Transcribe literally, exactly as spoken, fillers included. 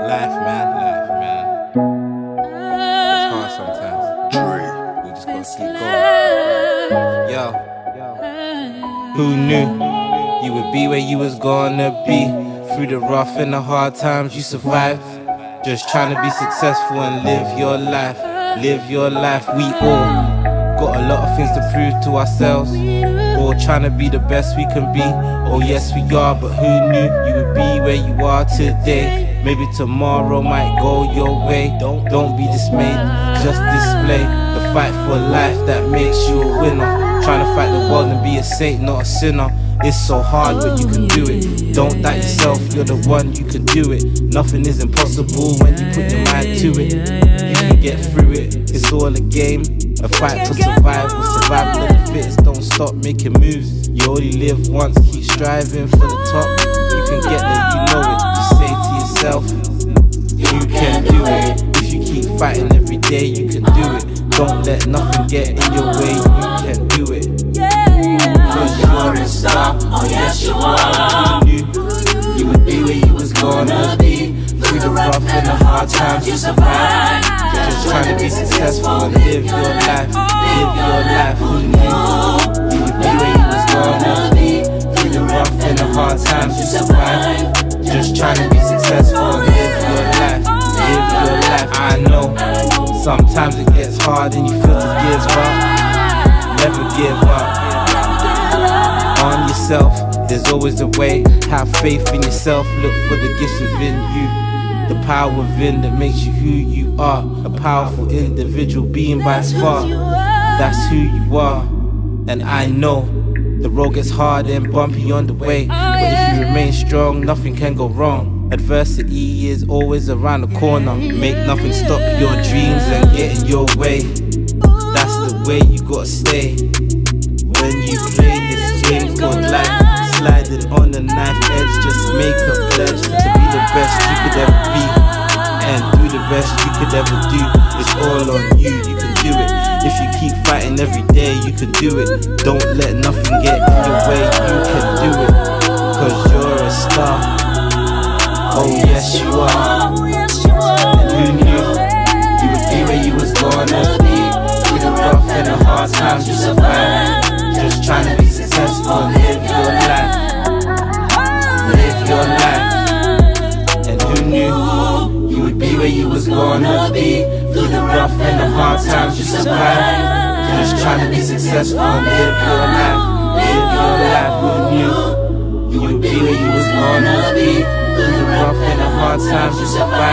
Life, man, life, man. It's hard sometimes. We just gotta keep going. Yo, who knew you would be where you was gonna be? Through the rough and the hard times you survived. Just trying to be successful and live your life. Live your life. We all got a lot of things to prove to ourselves. All trying to be the best we can be. Oh yes we are, but who knew you would be where you are today? Maybe tomorrow might go your way. Don't, don't be dismayed, just display the fight for life that makes you a winner. Trying to fight the world and be a saint, not a sinner. It's so hard, but you can do it. Don't doubt yourself, you're the one, you can do it. Nothing is impossible when you put your mind to it. You can get through it, it's all a game. A fight for survival, survival of the fittest. Don't stop making moves, you only live once. Keep striving for the top, you can get there, you know it. Just say to yourself, you can do it. If you keep fighting every day, you can do it. Don't let nothing get in your way, you can do it. Cause you're a star, oh yes you are. Who knew you would be where you was gonna be? Through the rough and the hard times you survived. Just trying to be successful and live your life. Live your life. Who knew you would be where you was gonna be? Through the rough and the hard times you survived. Just trying to be successful and live your life. Live your life. I know sometimes it gets hard and you feel the gears up. Never give up on yourself, there's always a way. Have faith in yourself, look for the gifts within you. The power within that makes you who you are. A powerful individual being by far. That's who you are. And I know the road gets hard and bumpy on the way, but if you remain strong, nothing can go wrong. Adversity is always around the corner. Make nothing stop your dreams and get in your way. That's the way you gotta stay. When you play this game called life, sliding on the knife edge, just make a pledge to be the best you could ever be, and do the best you could ever do. It's all on you, you can do it. If you keep fighting every day, you can do it. Don't let nothing get in your way, you can do it. Cause you're a star, oh yes you are. And who knew you would be where you was gonna be? Through the rough and the hard times you survived. Just trying to be successful and live your life. Live your life. And who knew you would be where you was gonna be? Through the rough and the hard times you survived. Just trying to be successful and live your life. Live your life. Who knew you would be where you was gonna be? Through the rough and the hard times you survived.